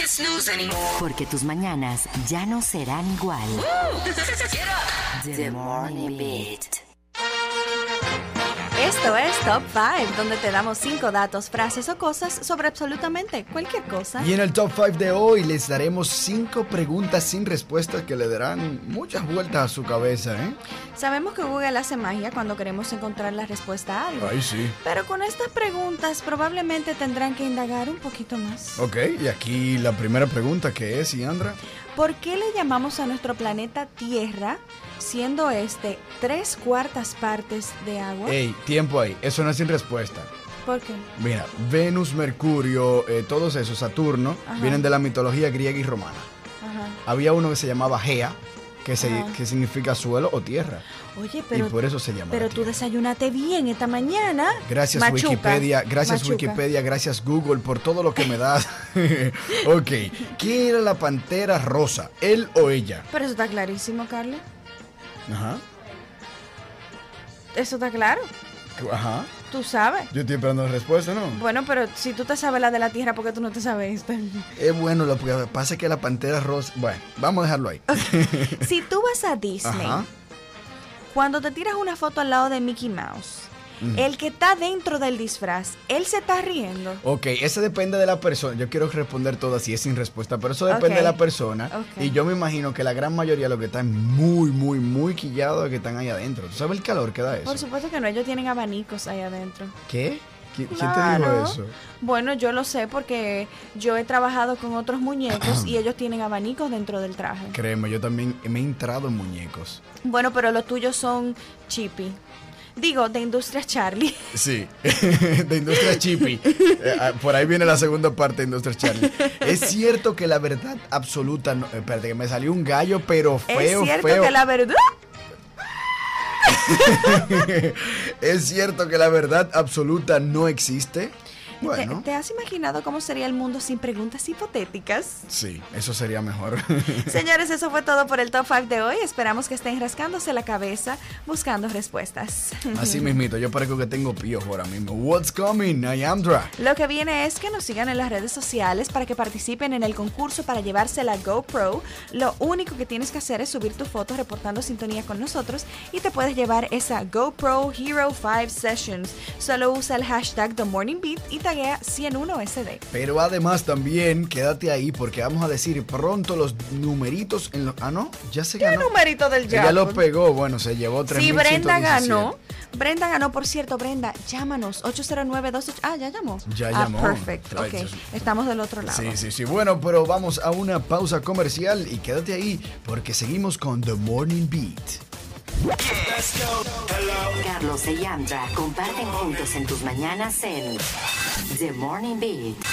snooze anymore. Porque tus mañanas ya no serán igual. Get up. The Morning Beat. Esto es Top 5, donde te damos 5 datos, frases o cosas sobre absolutamente cualquier cosa. Y en el Top 5 de hoy les daremos 5 preguntas sin respuesta que le darán muchas vueltas a su cabeza, ¿eh? Sabemos que Google hace magia cuando queremos encontrar la respuesta a algo. Ay, sí. Pero con estas preguntas probablemente tendrán que indagar un poquito más. Ok, y aquí la primera pregunta que es, Yandra. ¿Por qué le llamamos a nuestro planeta Tierra, siendo este 3/4 partes de agua? Ey, tiempo ahí, eso no es sin respuesta. ¿Por qué? Mira, Venus, Mercurio, todos esos, Saturno, Ajá. vienen de la mitología griega y romana. Ajá. Había uno que se llamaba Gea, que significa suelo o tierra. Oye, pero, y por eso se llama. pero tú desayunaste bien esta mañana. Gracias Machuca. Wikipedia, gracias Machuca. Wikipedia, gracias Google por todo lo que me das. Ok, ¿quién era la pantera rosa? ¿Él o ella? Pero eso está clarísimo, Carlos. Ajá, Eso está claro. ajá. Tú sabes. Yo estoy esperando la respuesta, ¿no? Bueno, pero si tú te sabes la de la Tierra, ¿por qué tú no te sabes esta? Es bueno, lo que pasa es que la pantera rosa... Bueno, vamos a dejarlo ahí. Si tú vas a Disney, Ajá. cuando te tiras una foto al lado de Mickey Mouse, el que está dentro del disfraz, él se está riendo. Ok, eso depende de la persona. Yo quiero responder todo así, es sin respuesta, pero eso depende Ok. de la persona. Ok. Y yo me imagino que la gran mayoría de los que están muy quillados es que están ahí adentro. ¿Tú sabes el calor que da eso? Por supuesto que no, ellos tienen abanicos ahí adentro. ¿Qué? ¿Quién te dijo Claro. eso? Bueno, yo lo sé porque yo he trabajado con otros muñecos y ellos tienen abanicos dentro del traje. Créeme, yo también me he entrado en muñecos. Bueno, pero los tuyos son chippy. Digo, de Industrias Charlie. Sí, de Industria Chippy. Por ahí viene la segunda parte de Industria Charlie. Es cierto que la verdad absoluta... No, espérate, que me salió un gallo, pero feo, Es cierto feo. que la verdad... Es cierto que la verdad absoluta no existe. Bueno, ¿Te has imaginado cómo sería el mundo sin preguntas hipotéticas? sí, eso sería mejor. Señores, eso fue todo por el Top 5 de hoy. Esperamos que estén rascándose la cabeza buscando respuestas. Así mismito, yo parezco que tengo piojo ahora mismo. What's coming, Yandra? Lo que viene es que nos sigan en las redes sociales para que participen en el concurso para llevarse la GoPro. Lo único que tienes que hacer es subir tu foto reportando sintonía con nosotros y te puedes llevar esa GoPro Hero 5 Sessions. Solo usa el hashtag TheMorningBeat y taguea 101SD. Pero además también, quédate ahí porque vamos a decir pronto los numeritos en los... Ah, no, ya se ¿Qué ganó. numerito del Ella lo jackpot? pegó, bueno, se llevó 3.117. Sí, Brenda ganó. Brenda ganó, por cierto, Brenda, llámanos, 809-28... Ah, ¿ya llamó? Ya llamó. Perfect, Ay, ok, Dios. estamos del otro lado. Sí. Bueno, pero vamos a una pausa comercial y quédate ahí porque seguimos con The Morning Beat. Carlos y Yandra comparten juntos en tus mañanas en The Morning Beat.